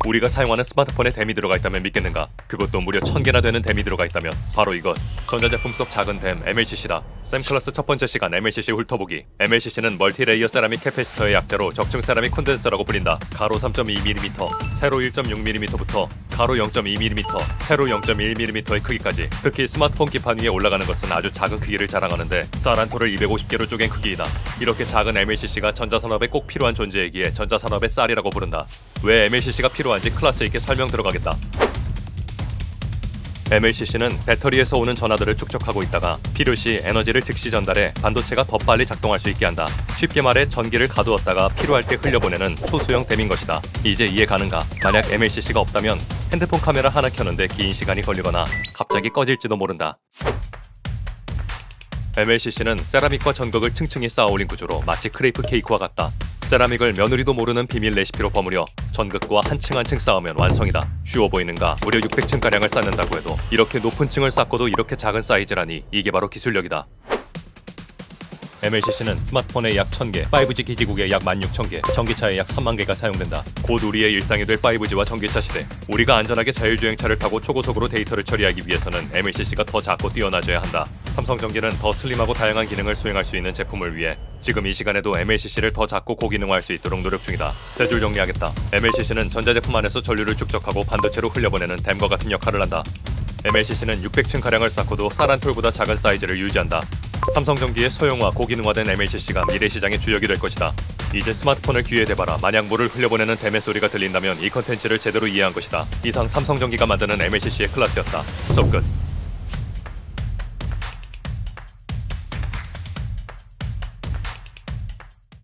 우리가 사용하는 스마트폰에 댐이 들어가 있다면 믿겠는가? 그것도 무려 1000개나 되는 댐이 들어가 있다면 바로 이것, 전자제품 속 작은 댐 MLCC다. 샘클래스 첫 번째 시간 MLCC 훑어보기. MLCC는 멀티레이어 세라믹 캐패시터의 약자로 적층 세라믹 콘덴서라고 불린다. 가로 3.2mm, 세로 1.6mm부터 가로 0.2mm, 세로 0.1mm의 크기까지. 특히 스마트폰 기판 위에 올라가는 것은 아주 작은 크기를 자랑하는데 쌀한토를 250개로 쪼갠 크기이다. 이렇게 작은 MLCC가 전자산업에 꼭 필요한 존재이기에 전자산업의 쌀이라고 부른다. 왜 MLCC가 필요한지 클래스 있게 설명 들어가겠다. MLCC는 배터리에서 오는 전하들을 축적하고 있다가 필요시 에너지를 즉시 전달해 반도체가 더 빨리 작동할 수 있게 한다. 쉽게 말해 전기를 가두었다가 필요할 때 흘려보내는 초소형 댐인 것이다. 이제 이해 가는가? 만약 MLCC가 없다면 핸드폰 카메라 하나 켜는데 긴 시간이 걸리거나 갑자기 꺼질지도 모른다. MLCC는 세라믹과 전극을 층층이 쌓아올린 구조로 마치 크레이프 케이크와 같다. 세라믹을 며느리도 모르는 비밀 레시피로 버무려 전극과 한 층 한 층 쌓으면 완성이다. 쉬워 보이는가? 무려 600층가량을 쌓는다고 해도 이렇게 높은 층을 쌓고도 이렇게 작은 사이즈라니 이게 바로 기술력이다. MLCC는 스마트폰에 약 1000개, 5G 기지국에 약 16000개, 전기차에 약 3만개가 사용된다. 곧 우리의 일상이 될 5G와 전기차 시대. 우리가 안전하게 자율주행차를 타고 초고속으로 데이터를 처리하기 위해서는 MLCC가 더 작고 뛰어나져야 한다. 삼성전기는 더 슬림하고 다양한 기능을 수행할 수 있는 제품을 위해 지금 이 시간에도 MLCC를 더 작고 고기능화할 수 있도록 노력 중이다. 세 줄 정리하겠다. MLCC는 전자제품 안에서 전류를 축적하고 반도체로 흘려보내는 댐과 같은 역할을 한다. MLCC는 600층가량을 쌓고도 쌀 한 톨보다 작은 사이즈를 유지한다. 삼성전기의 소형화, 고기능화된 MLCC가 미래 시장의 주역이 될 것이다. 이제 스마트폰을 귀에 대봐라. 만약 물을 흘려보내는 댐의 소리가 들린다면 이 컨텐츠를 제대로 이해한 것이다. 이상 삼성전기가 만드는 MLCC의 클래스였다. 수업 끝.